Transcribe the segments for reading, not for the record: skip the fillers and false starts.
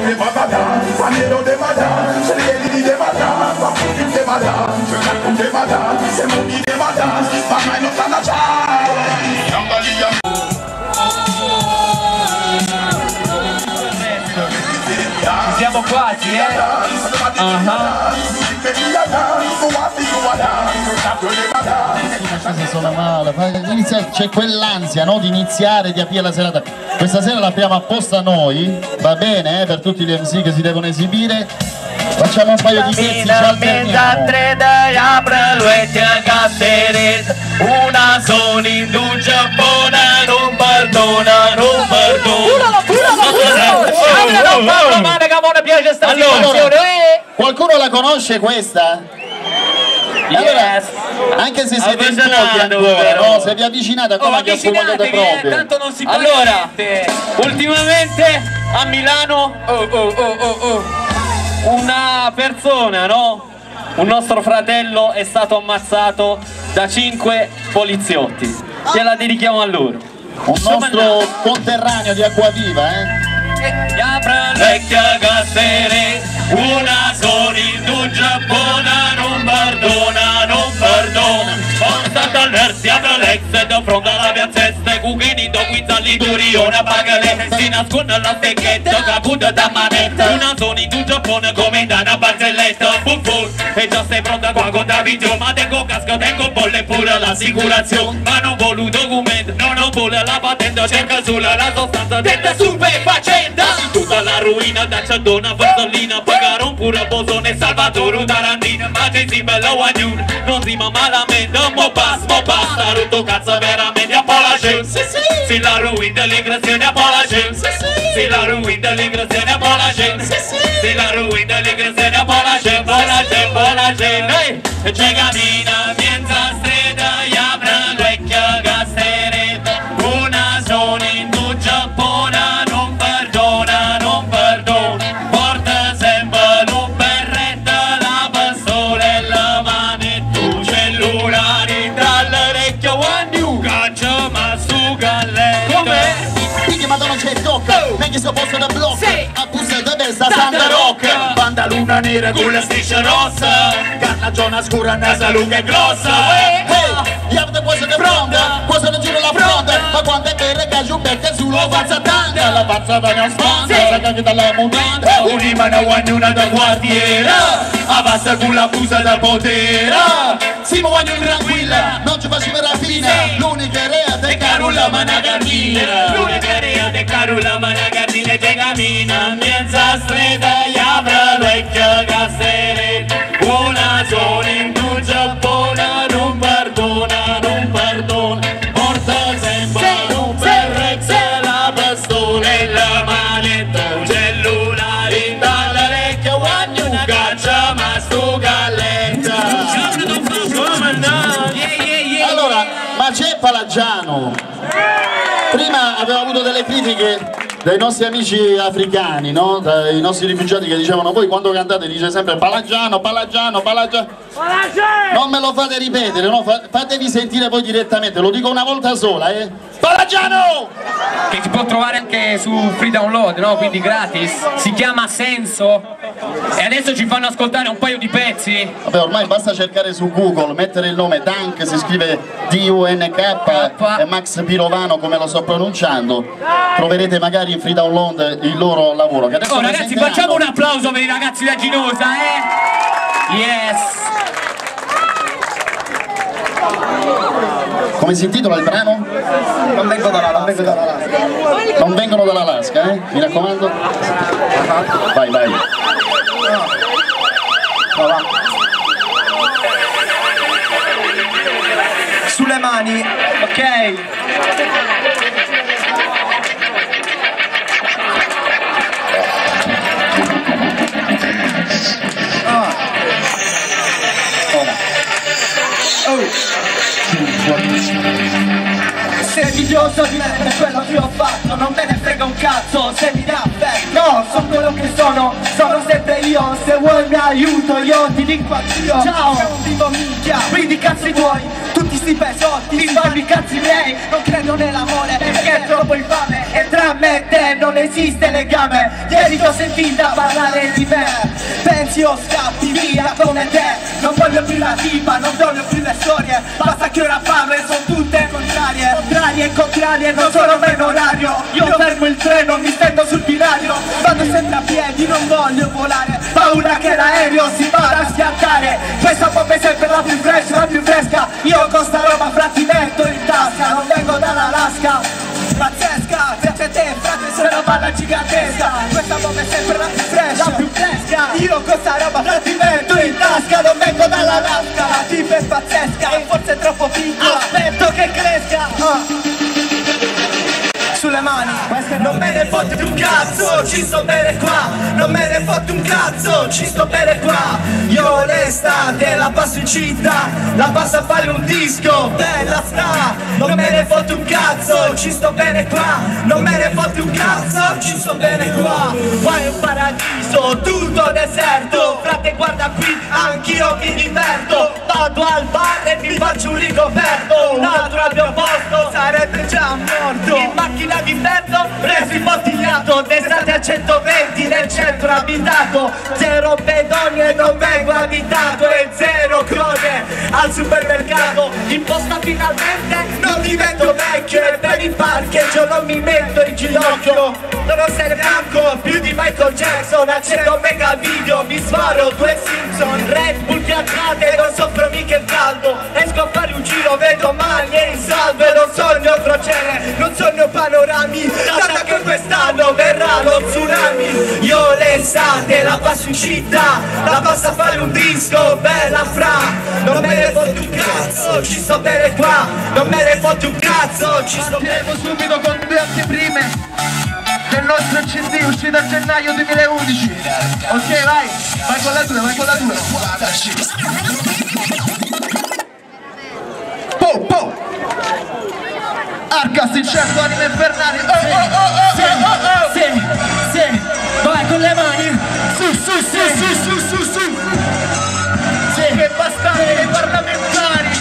them have a dance, Panero them a dance, Lady them a dance, Paputi them a dance, Nakum them a dance, Semuni them a dance, Mamma non sta a Ci siamo quasi, Sono male. C'è quell'ansia, no, di iniziare, di aprire la serata. Questa sera l'apriamo apposta noi, va bene, per tutti gli MC che si devono esibire. Facciamo un paio di pezzi, ci alterniamo. Una sola in un Giappone, non perdona, non perdona. Allora, qualcuno la conosce questa? Allora, anche se siete in pochi ancora, no? Se vi avvicinate come che affumate proprio. Tanto non si può. Allora, ultimamente a Milano una persona, no? Un nostro fratello è stato ammazzato da 5 poliziotti. Gliela dedichiamo a loro. Un nostro conterraneo di Acquaviva, Vecchia gassere, una sola in un Giappone, non perdona, non perdona. Porta all'erzi, apre l'ex e da fronte alla piazzetta, cucchini do guizzali durione, pagale, si nasconde alla stecchetta, caputa da manetta. Una sola in un Giappone come da una barzelletta, buffo, e già sei pronta qua con Davidio, ma tengo casco, tengo bolle pure l'assicurazione. Ma non vuole documento, non vuole la patente, cerca sulla la sostanza detta stupefacente. Tutta la ruina da Cialdona, Vazzolina, pagaron pure Bosone, Salvatore, Tarantino, ma c'è si bella guaglione, non rima malamente, mo basta, rotto cazzo veramente a Polace, si la ruina dell'ingressione a Polace, si la ruina dell'ingressione a Polace, si la ruina dell'ingressione a Polace, Polace, e c'è cammina, mienza stretta, e apre vecchia gasseretta, una sola in tu Giappone. Meglio se posso da blocco, a bussa da destra, Santa Rock. Banda luna nera con la striscia rossa, carnagione scura, nasa lunga e grossa. Io te puoi essere pronta, puoi essere giro la fronte, ma quando è vero che giù becca sulla faccia tanta, la faccia da mia sponda, la cagata dalla montagna, un'imana guagnuna da quartiera, avanza con la fusa da potera. Si muove tranquilla, non ci facciamo la fine, l'unica rea de Carola Managardina, l'unica rea de Carola Managardina, te cammina, mienza stretta, e apre vecchia gasseretta, una sola in tu Giappone, non perdona, non perdona, porta sempre un Perrex, la pistola e la manetta, un cellulare dall'orecchio, una caccia ma sto galletta. Allora, ma c'è Palagiano. Prima avevo avuto delle critiche dai nostri amici africani, no? Dai nostri rifugiati che dicevano: voi quando cantate dice sempre Palagiano, Palagiano, Palagiano. Non me lo fate ripetere, no? Fatevi sentire voi direttamente, lo dico una volta sola, Palagiano! Che si può trovare anche su free download, no? Quindi gratis. Si chiama Senso. E adesso ci fanno ascoltare un paio di pezzi. Vabbè, ormai basta cercare su Google, mettere il nome Dunk, si scrive D-U-N-K e Max Pirovano come lo sto pronunciando. Troverete magari in free download il loro lavoro. Che adesso ragazzi, facciamo un applauso per i ragazzi da Ginosa, Yes! Come si intitola il brano? Non vengo dall'Alaska. Non vengono dall'Alaska, mi raccomando. Vai, vai. Sulle mani, ok? Sei invidioso di me per quello che ho fatto, non me ne frega un cazzo se mi dà affetto. No, sono quello che sono sempre io. Se vuoi mi aiuto io ti dico addio. Ciao, sei un vivo minchia, quindi cazzi tuoi, tutti sti pesotti, ti fanno i cazzi miei. Non credo nell'amore perché è troppo infame, e tra me e te non esiste legame. Ieri ti ho sentita parlare di me, pensi o scappi via come te. Non voglio più la tipa, non voglio più le storie, basta che ora parlo e sono tutte contrarie. Contrarie, non sono meno orario. Io fermo il treno, mi stendo sul binario, vado sempre a piedi, non voglio volare. Paura che l'aereo si vada a schiantare. Questa bomba è sempre la più fresh, la più fresca. Io con sta roba fra ti metto in tasca, non vengo dall'Alaska. Pazzesca, piace a te, frate, se una balla gigantesca. Questa bomba è sempre la più fresh, la più fresca. Io con sta roba fra ti metto in tasca, non vengo dall'Alaska. La tipa è pazzesca e forse è troppo piccola, aspetto che cresca. Sulle mani, non me ne fotte un cazzo, ci sto bene qua. Non me ne fotte un cazzo, ci sto bene qua. Io l'estate la passo in città, la passo a fare un disco, bella sta. Non me ne fotte un cazzo, ci sto bene qua. Non me ne fotte un cazzo, ci sto bene qua. Qua è un paradiso, tutto deserto. Frate guarda qui, anch'io mi diverto. Vado al bar e mi faccio un ricoperto. Un altro al mio posto sarebbe già morto. In macchina d'inverno, preso imbottigliato. D'estate a 120 nel centro abitato. Zero pedoni e non vengo abitato. E zero crone al supermercato. Imposta finalmente, non divento vecchio. E per il parcheggio non mi metto in ginocchio. Sono se bianco, più di Michael Jackson. Accendo un mega video, mi sparo 2 Simpson. Red Bull piazzate, non soffro mica il caldo. Esco a fare un giro, vedo maglie in salvo. E non sogno crociere, non sogno panorami. Tanto che quest'anno verrà lo tsunami. Io l'estate la passo in città, la passo a fare un disco, bella fra. Non me ne fotte un cazzo, ci sto bene qua. Non me ne fotte un cazzo, ci sto bene. Partiamo subito con 2 anteprime del nostro CD uscito a gennaio 2011. Ok, vai con la 2, vai con la 2. Po! Arcas, incerto, anime infernali. Sì, vai con le mani. Su. Che bastardi parlamentari.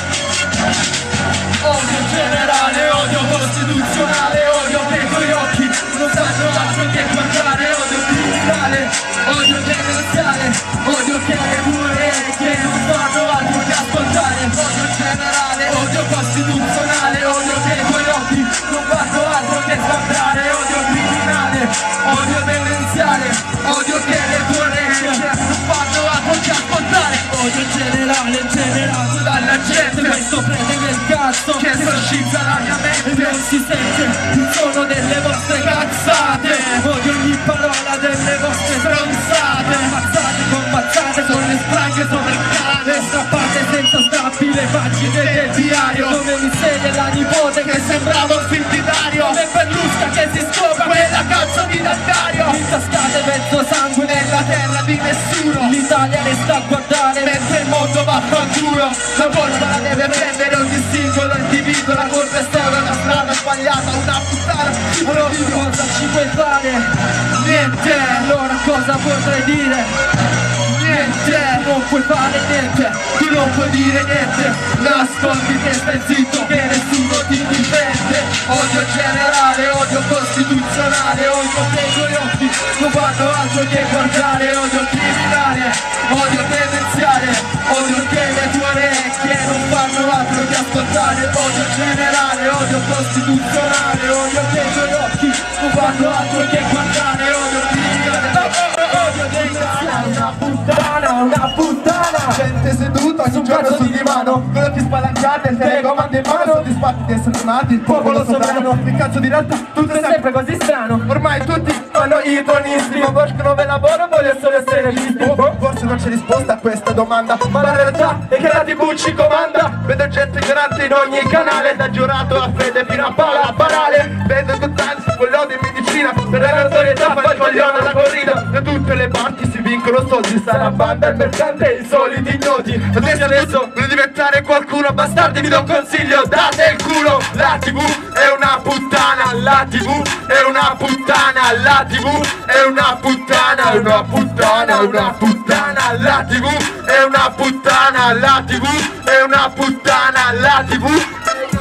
Odio generale, odio costituzionale, odio che con gli occhi non sanno altro che guardare, odio criminale, odio demenziale, odio che le pure che non fanno altro che ascoltare, odio generale, odio costituzionale, odio che con gli occhi non fanno altro che guardare, odio criminale, odio demenziale, odio che le pure non fanno altro che ascoltare, odio generale, generato dalla gente, questo prende nel cazzo che esorcizza la mia mente, non si sente il suono delle vostre cazzate, odio ogni parola delle vostre stronzate, ammazzate con le spranghe sopra il cane, strappate senza stabile pagine del diario, come mi siede la nipote che sembrava un film di Dario, come Perlusca che si scopa quella cazzo di Dario, intascate mezzo sangue nella terra di nessuno, l'Italia le sta a guardare mentre il mondo va a fanculo, la colpa la deve prendere ogni singolo individuo, la colpa è solo una strada sbagliata, una puttana, cosa ci puoi fare? Niente, allora cosa potrei dire? Niente, non puoi fare niente, tu non puoi dire niente, nascondi che stai zitto, che nessuno ti difende, odio generale, odio costituzionale, odio che i tuoi occhi non fanno altro che guardare, odio criminale, odio demenziale, odio che le tue orecchie non fanno altro che ascoltare, odio generale, odio costituzionale, odio che i tuoi occhi non fanno altro che guardare, odio criminale, odio demenziale, una puttana, Gente seduta ogni giorno sul divano, con occhi spalancati, telecomando in mano, soddisfatti di essere primati, il popolo sovrano. Che cazzo di realtà, tutto è sempre così strano. Ormai tutti fanno i tonisti, ma voglio nuove lavoro, voglio solo essere registi. Forse non c'è risposta a questa domanda, ma la realtà è che la TV ci comanda. Vedo gente ignorante in ogni canale, da giurato a fede fino a pala banale. Vedo tutt'anzi, quello di medicina, per la notorietà fa il coglione alla corrida. Da tutte le parti si vincono soldi, sta la banda, il mercante e i soliti ignoti. Adesso voglio diventare qualcuno, bastardi vi do un consiglio, date il culo. La TV è una puttana, la TV è una puttana, la TV è una puttana, è una puttana, è una puttana, la TV è una puttana, la TV è una puttana, la TV è una puttana.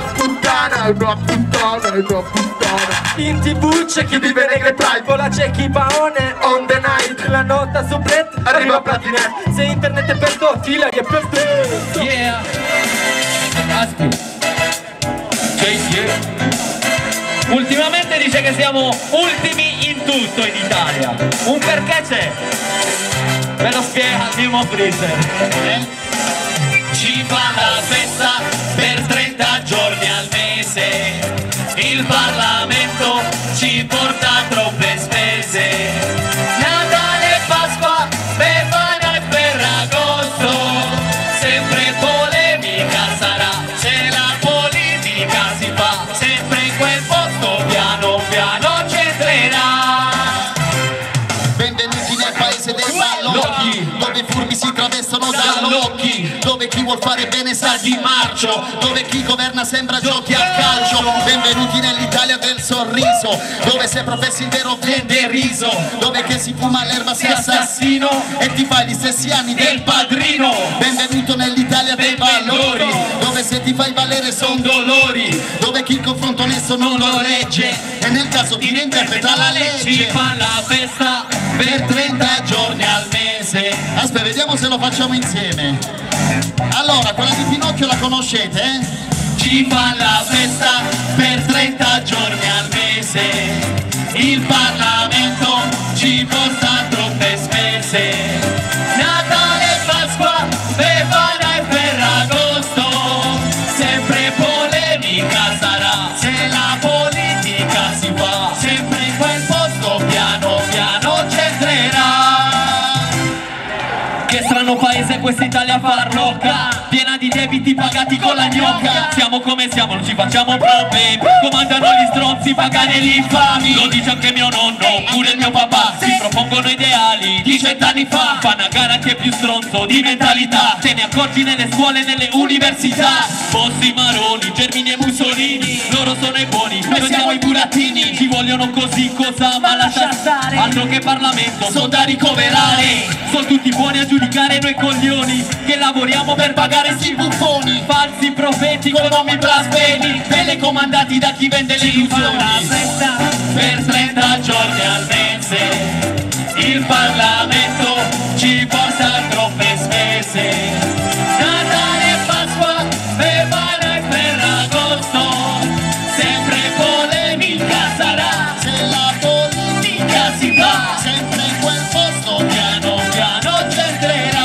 puttana, è una puttana, è una puttana. In TV c'è chi vive negre pride, vola c'è chi paone on the night. La nota su Brett arriva a platinette. Se internet è per tutti, lei è per te. Yeah. Aspi. Ultimamente dice che siamo ultimi in tutto in Italia. Un perché c'è? Ve lo spiega Timo Freezer. Ci fa la festa per 30 giorni al mese. Il Parlamento ci porta troppe spese. Natale, Pasqua, Befana e Ferragosto. Sempre polemica sarà se la politica si fa. Sempre in quel posto piano piano c'entrerà. Benvenuti nel paese dei balocchi, dove i furbi si travestono dall'occhi, dove chi vuol fare bene sa di marcio, dove chi governa sembra giochi a calcio. Benvenuti nell'Italia del sorriso, dove se professi il vero vende riso, dove che si fuma l'erba sei assassino e ti fai gli stessi anni del padrino. Benvenuto nell'Italia dei valori, dove se ti fai valere son dolori, dove chi il confronto onesto non lo regge e nel caso ti reinterpreta la legge. Ci fa la festa Per 30 giorni al mese. Aspetta, vediamo se lo facciamo insieme. Allora, quella di Pinocchio la conoscete, eh? Ci fa la festa per 30 giorni al mese. Il Parlamento ci porta troppe spese. Natale, Pasqua, Befana e Ferragosto. Sempre polemica sarà se la politica si fa. Sempre in quel posto piano piano c'entrerà. Che strano paese questa Italia farlocca, piena di debiti pagati con la gnocca. Siamo come siamo, non ci facciamo problemi. Comandano gli stronzi, pagano gli infami. Lo dice anche mio nonno, pure il mio papà. Si propongono ideali di 100 anni fa. Fanno a gara chi è più stronzo di mentalità. Te ne accorgi nelle scuole e nelle università. Bossi, Maroni, Germini e Mussolini, loro sono i buoni, noi siamo i burattini. Ci vogliono così, cosa ma lascia stare. Altro che Parlamento, sono da ricoverare. Sono tutti buoni a giudicare noi coglioni, che lavoriamo per pagare sti buffoni. Falsi profeti con nomi blasfemi, telecomandati da chi vende le illusioni. Per 30 giorni al mese il Parlamento ci porta troppe spese. Natale, Pasqua, Befana e Ferragosto. Sempre polemica sarà Se la politica si fa. sempre in quel posto Piano piano c'entrerà.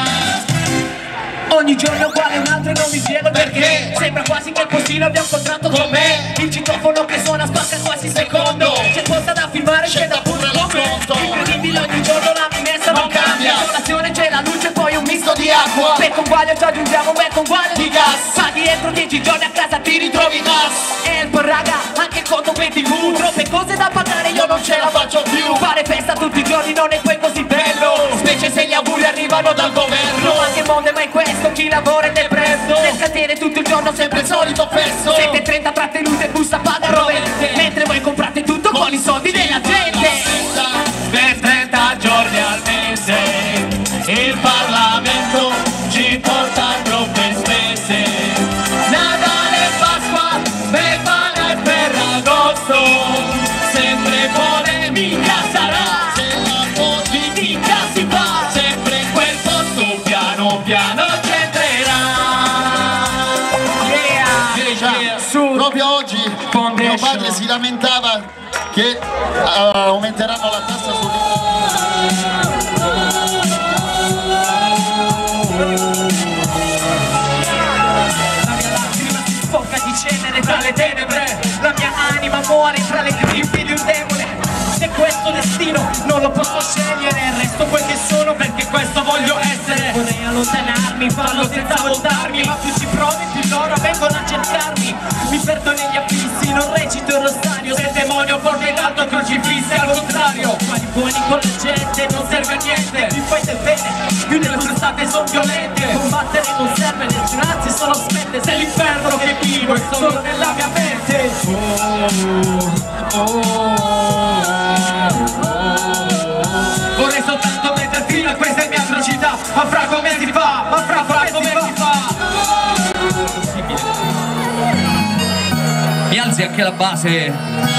Ogni giorno uguale un altro e non mi spiego il perché. Sembra quasi che il postino abbia un contratto con me. Il citofono che suona spacca quasi secondo. C'è cosa da filmare, c'è da pure lo conto. Incredibile, ogni giorno la rimessa non cambia. Colazione c'è la luce, poi un misto di acqua. Per conguaglio ci aggiungiamo un bel conguaglio di gas. Paghi entro 10 giorni a casa, ti ritrovi gas. E poi raga, anche il conto per TV. Troppe cose da pagare, io non ce la faccio più. Fare festa tutti i giorni non è poi così bello, specie se gli auguri arrivano dal governo. Ma che mondo è mai questo? Chi lavora è depresso, nel cantiere tutto il giorno sempre il solito fesso. 7:30 trattenute, busta paga rovente, mentre voi comprate tutto con i soldi della gente. Per 30 giorni al mese il Parlamento ci porta troppe spese. Natale, Pasqua, Befana e Ferragosto. Sempre polemica sarà se la politica si fa. Sempre in quel posto piano piano c'entrerà. Proprio oggi mio padre si lamentava che aumenteranno la tassa Sfoca di cenere tra le tenebre, la mia anima muore tra le griffi di un demone. Se questo destino non lo posso scegliere, resto quel che sono perché questo voglio essere. Vorrei allontanarmi, farlo senza voltarmi, ma più ci provi più loro vengono a cercarmi. Mi perdo negli affissi, non recito il rosario, se il demonio porta in alto crocifissi al contrario. Quali buoni con la gente non serve a niente, più fai del bene, più delle frustate sono violente. Combattere non serve, le grazie sono spente, se l'inferno che vivo è solo nella mia mente. Vorrei soltanto mettere fine a queste mie atrocità, ma fra come si fa, ma fra come si fa. anche la base.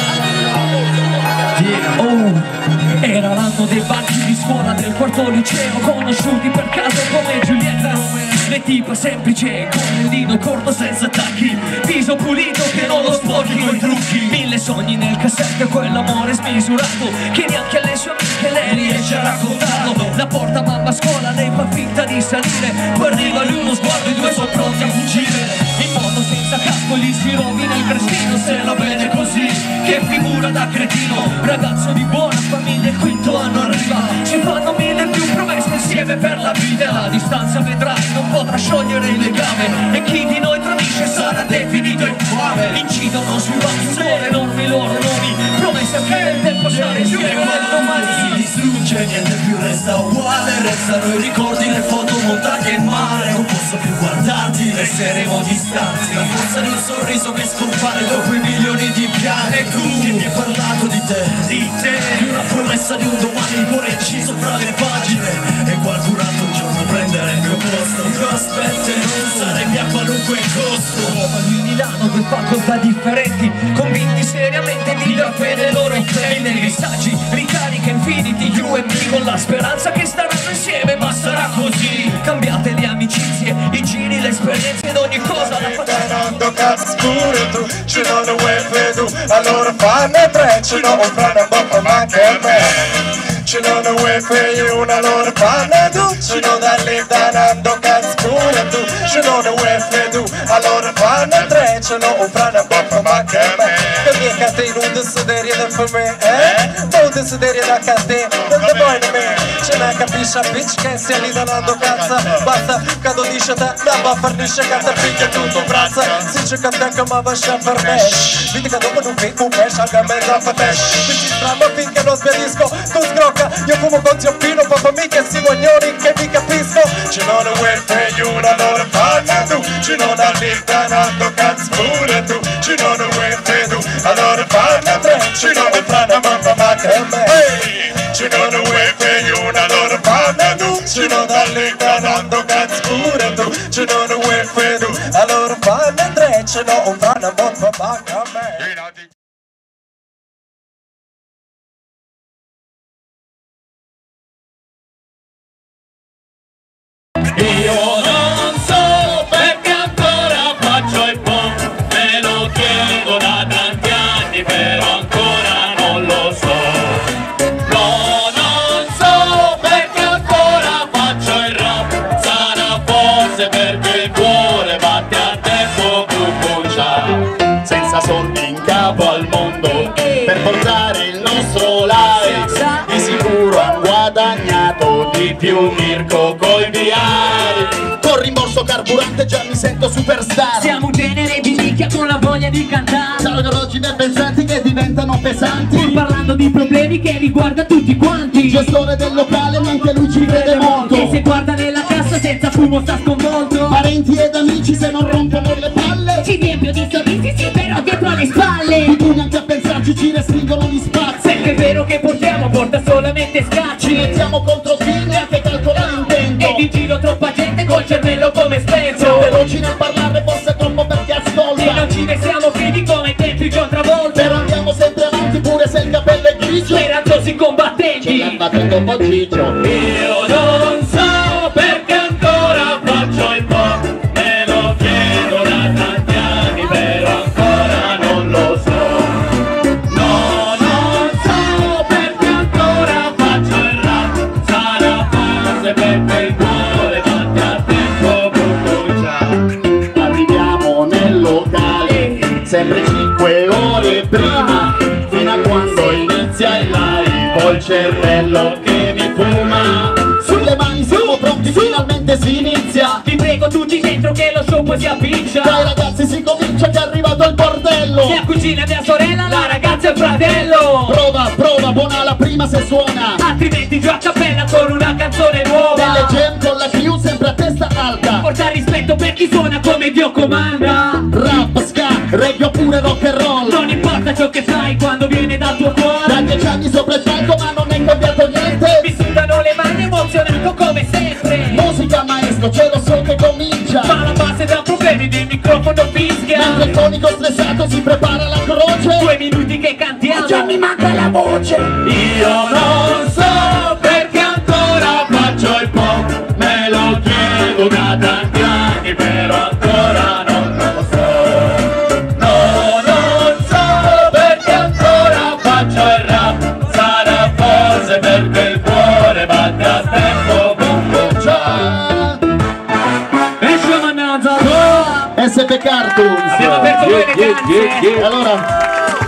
Oh, era l'anno dei banchi di scuola del quarto liceo, conosciuti per caso come Giulietta Romeo. Le tipe semplice, cornellino corto senza tacchi, viso pulito che non lo sporchi coi trucchi. Mille sogni nel cassetto e quell'amore smisurato che neanche alle sue amiche lei riesce a raccontarlo. La porta mamma a scuola, lei fa finta di salire, poi arriva lui uno sguardo e due sono pronti a fuggire. In moto senza casco gli si rovina il crestino, se la vede così, che figura da cretino. Ragazzo di buona famiglia, il quinto anno arriva, ci fanno mille più promesse insieme per la vita. La distanza vedrai non potrà sciogliere il legame, e chi di noi tradisce sarà definito infame. Incidono sui banchi sole enormi loro nomi, promesse che nel tempo sale giù e domani si distrugge, niente più resta uguale. Restano i ricordi, le foto, montagne e mare. Non posso più guardarti, resteremo distanti. La forza di un sorriso che scompare dopo i milioni di piani. E tu che mi hai parlato di te, di una promessa di un domani, il cuore inciso fra le pagine, e qualcun altro un giorno prendere il mio posto. Tu aspetti, non sarei a qualunque costo. Roma di Milano, due facoltà differenti, convinti seriamente di dar fede ai loro impegni. Nei messaggi, ricarica infiniti, you e me, con la speranza che staranno insieme, ma sarà così. Cambiate le amicizie, i giri, le esperienze, ed ogni cosa la facciamo. Cazzo scuro tu, ci non lo vuoi vedo, allora fanne tre, ci non lo fanno un po' ma anche me. Ci non lo vuoi fare una, allora fanne tu, ci non da lì danando cazzo scuro tu, ci non lo vuoi fare tu, allora fanne tre, ci non lo fanno un po' ma anche me. Che mi cate non desiderio da per me, non desiderio da cate, non te vuoi da me. Ce ne capisci a bitch che sia lì danando cazzo, basta quando dice te, da va a farnisce cazzo finché tutto braccia. Si c'è cazzo che ma va a per me, vedi che dopo non fico un pesce anche a mezzo a fate. Mi ci stramo finché non sbiadisco, tu scrocca, io fumo con zio Pino, papà mica si guagnoni che mi capisco. Ci non lo vuoi fare una, allora fanno tu, ci non all'intanando cazzo pure tu, ci non lo vuoi fare tu, allora fanno tre, ci non lo fanno ma che me. Ci non lo vuoi fare una, allora fanno tu, ci non all'intanando cazzo pure tu, ci non lo vuoi fare tu, allora fanno tre, ci non lo fanno ma che me. Io non so perché ancora faccio il po', me lo chiedo da tanti anni, però ancora non lo so. No, non so perché ancora faccio il rap, sarà forse perché il cuore batte a tempo buccia. Senza soldi in capo al mondo per portare il nostro live, di sicuro han guadagnato di più Mirko coi viari. Con rimborso carburante già mi sento superstar. Siamo un genere di nicchia con la voglia di cantare. Tra orologi ben pensanti che diventano pesanti, pur parlando di problemi che riguarda tutti quanti. Gestore del locale ma anche lui ci crede molto, e se guarda nella cassa senza fumo sta sconvolto. Parenti ed amici se non rompono le palle, ci riempio di sorrisi sì però dietro le spalle. i pugni anche a pensarci ci restringono gli spazi. Perché è vero che portiamo porta solamente scacci. Ci mettiamo contro chi neanche calcolare intento, ed in giro troppa gente col cervello come spento. veloci nel parlare forse troppo per chi ascolta, e non ci ne siamo fidi come i tempi John Travolta. però andiamo sempre avanti pure se il capello è grigio. Speranzosi combattenti, Ce l'ha battuto un po' Gigio. Io non so perché ancora faccio il po', me lo chiedo da tanti anni, però ancora non lo so. No, non so perché ancora faccio il rap, sarà forse perché il cuore batte a tempo buccia. Arriviamo nel locale sempre 5 ore prima, Fino a quando inizia il live, ho il cervello che mi fuma. sulle mani siamo pronti, finalmente si inizia. vi prego tutti dentro che lo show poi si avviccia. Dai ragazzi si comincia che è arrivato il bordello. Mia cugina, mia sorella, la ragazza e il fratello. Prova, buona la prima se suona. Altrimenti giù a cappella con una canzone nuova. Delle gem con la crew sempre a testa alta. Porta rispetto per chi suona come Dio comanda. Rap, ska, reggae oppure rock and roll. Non importa ciò che fai quando viene dal tuo cuore. Da 10 anni sopra il palco ma non è cambiato niente. Mi sudano le mani emozionato come sempre. Musica maestro, ce lo so che comincia. Ma la base da problemi del microfono fischia. Mentre il fonico stressato si prepara la croce. veloce. 2 minuti che cantiamo. Già mi manca la voce. Io non so perché ancora faccio il pop, me lo chiedo da tanti anni, però ancora non lo so. No, non so perché ancora faccio il rap, sarà forse perché il cuore batte a tempo, bum bum ciao. Esce mannaggia. SP Cartoons. Abbiamo aperto bene, grazie. Allora,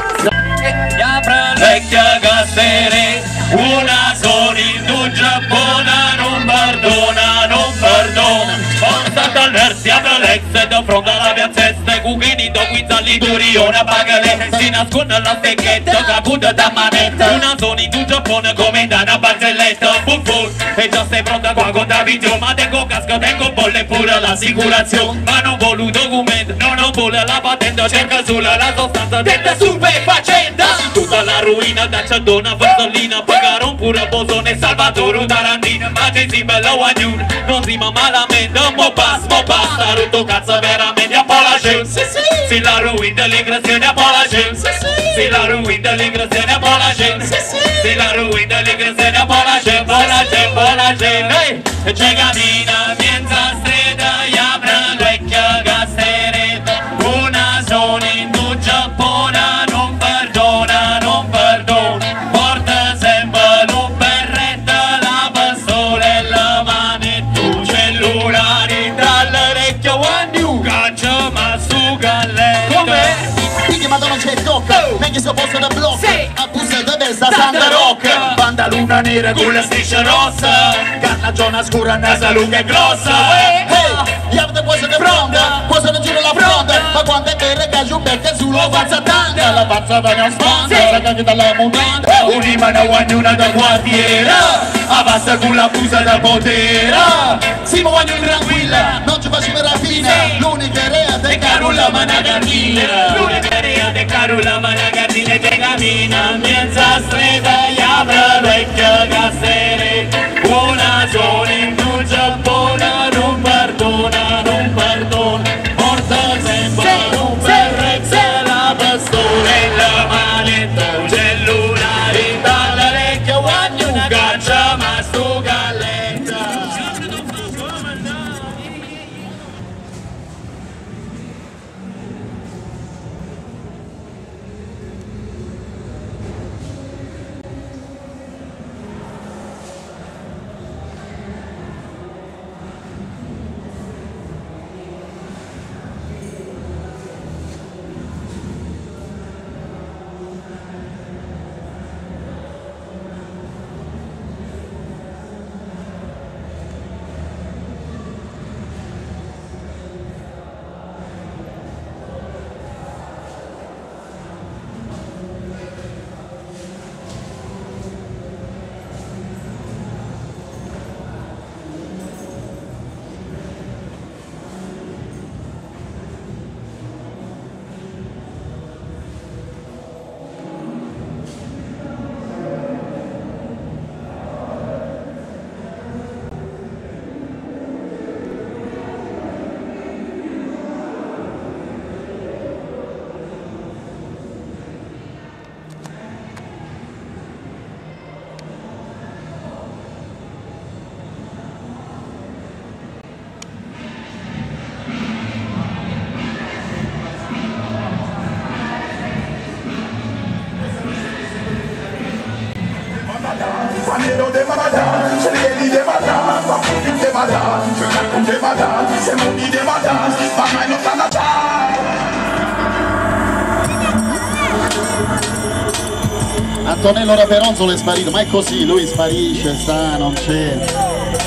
Vecchia gassere, una sola in Giappone, non perdona, non perdona. Forza talversi a Alex e da fronte alla piazzetta, cucchini do guizzalli durione, pagale, si nasconde alla stecchetta, caputa da manetta. Una sola in Giappone come da una barzelletta, full full, e già sei pronta qua con Davidio, ma tengo casco, tengo bolle pure l'assicurazione. Ma non vuole un documento, non vuole la patente, cerca sulla la sostanza detta stupefacente. Tutta la ruina da Cialdona, Varzolina, pagaron pure Bosone, Salvatore, Tarantino, ma c'è si bella guaglione, non rima malamente, mo basta, rotto cazzo veramente, a pola gente, si la ruina dell'ingressione, a pola gente, si la ruina dell'ingressione, a pola gente, si la ruina dell'ingressione, a pola gente, e c'è cammina, mienza stretta, e apre vecchia gasteretta, una sola in Giappone, non perdona, non perdona, porta sempre un berretta, la pistola e la manetta, un cellulare dall'orecchio a new, caccia ma su galletta. Come? Pigli madonna c'è tocca, meglio se posso da blocco. Sì. A busta da destra, Santa Rock. Banda luna nera con la striscia rossa, carnagione scura, nasa lunga e grossa. Hey, gli avete cosa da fronda, cosa da giro la fronda, ma quando è vero che giù becca su lo faccia tanta, la faccia da mia sponda, sa che dalla montagna, un'imana guagnuna da quartiera, abbassa con la busa da potera, si muovono tranquilla, non ci facciamo rapina, l'unica rea de Carola Managardina, L'unica rea de Carola Managardina, che cammina miezza stretta, e apre vecchia gassere, una sola in Giappone, non perdona, non perdona, porta sempre un berretto, la pistola e la manetta, un cellulare dall'orecchio guagno, una caccia ma stu galletta. Panero de madame, chérie de madame, pas pour de madame, je raconte de madame, c'est mon vie de madame, pas mal non t'en Antonello Raperonzolo è sparito, ma è così, lui sparisce, sta, non c'è.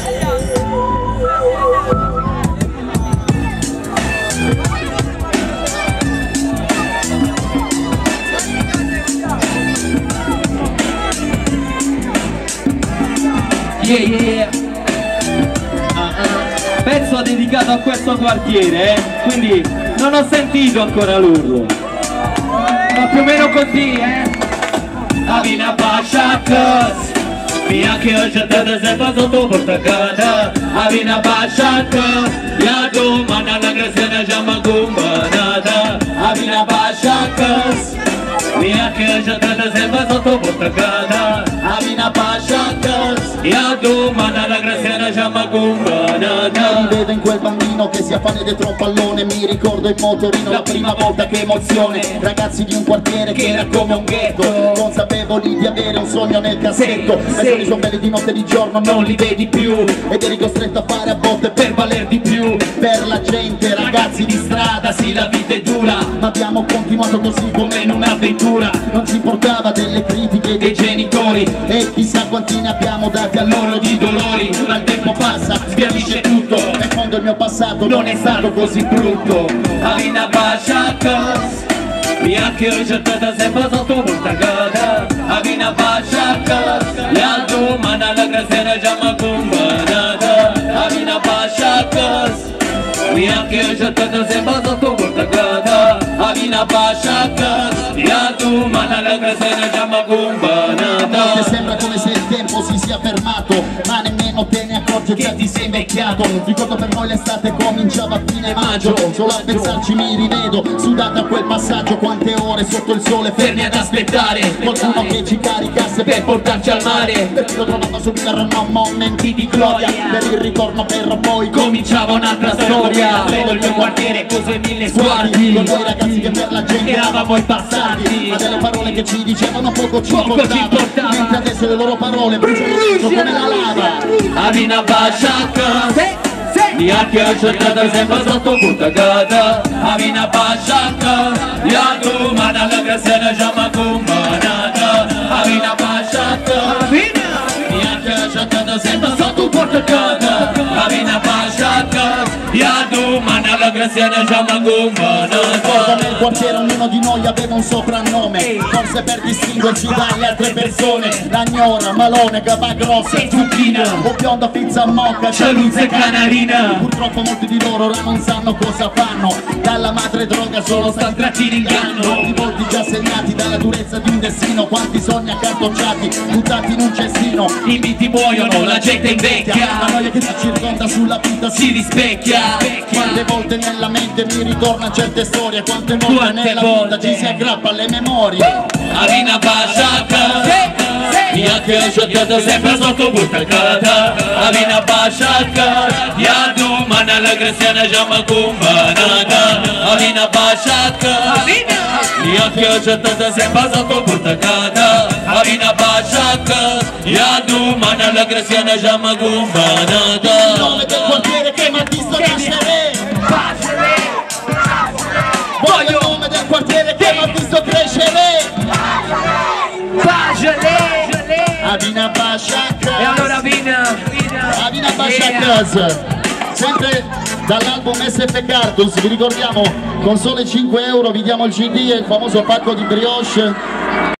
Yeah. Pezzo dedicato a questo quartiere, quindi non ho sentito ancora l'urlo, ma più o meno così, Avina Bashakos, mia che ho gettato sempre sotto portacana. Avina Bashakos, ya domana l'aggressione già m'accompagnata. Avina Bashakos, Ya domana la graziana chiama Mi vedo in quel bambino che si affana dietro un pallone. Mi ricordo il motorino la prima volta, che emozione. Ragazzi di un quartiere che era come un ghetto, consapevoli di avere un sogno nel cassetto. I sogni sono belli di notte e di giorno, non li vedi più, ed eri costretto a fare a botte per valer di più. Per la gente, ragazzi di strada, sì la vita è dura, ma abbiamo continuato così come in un'avventura. Non ci importava delle critiche dei genitori, e chissà quanti ne abbiamo dati a loro di dolori. Ma il tempo passa, sbiadisce tutto, e in fondo il mio passato non è stato così brutto. Avina Basciacas e anche rigettata sempre sotto molta gata. Avina Basciacas e a domana la graziana chiama combanata. Avina Basciacas e anche rigettata sempre sotto molta gata. Avina Basciacas e a domana la graziana chiama combanata. Sembra come se il tempo si sia fermato, ma nemmeno te ne accorgi che ti sei invecchiato. Ricordo per noi l'estate cominciava a fine maggio, solo a pensarci mi rivedo, sudata a quel passaggio. Quante ore sotto il sole fermi ad aspettare qualcuno che ci caricasse per portarci al mare. Perché lo trovavo subito, erano momenti di gloria, per il ritorno per poi cominciava un'altra storia. Vedo il mio quartiere cose mille sguardi, con noi ragazzi che per la gente eravamo i passati, ma delle parole che ci dicevano poco ci importava, mentre adesso le loro parole bruciano come la lava. Avina Basciacas e anche rigettata sempre sotto molta gata. Avina Basciacas e a domana la graziana chiama combanata. Avina Basciacas e anche rigettata sempre sotto molta gata. Avina Basciacas e a domana la graziana chiama combanata. Nel quartiere ognuno di noi aveva un soprannome, forse per distinguerci dalle altre persone. La gnora, malone, gabà grossa, zucchina, o bionda, pizza mocca, Cialuzza e canarina. Purtroppo molti di loro ora non sanno cosa fanno, dalla madre droga solo stanno tratti in inganno. Molti volti già segnati dalla durezza di un destino, quanti sogni accartocciati, buttati in un cestino. I miti muoiono, la gente invecchia, la noia che ci circonda sulla vita si rispecchia. Quante volte nella mente mi ritorna certe storie, quante volte nella vita ci si aggrappa alle memorie. Avina Basciacas e anche rigettata sempre sotto molta gata. Avina Basciacas e a domana la graziana chiama combanata. Avina Basciacas e anche rigettata sempre sotto molta gata. Avina Basciacas e a domana la graziana chiama combanata. Il nome del quartiere che mi ha visto nascere, voglio il nome del quartiere che mi ha visto crescere. Avina Basciacas. E allora Avina Basciacas, sempre dall'album SF Cartus. Vi ricordiamo, con sole 5 euro vi diamo il CD e il famoso pacco di brioche.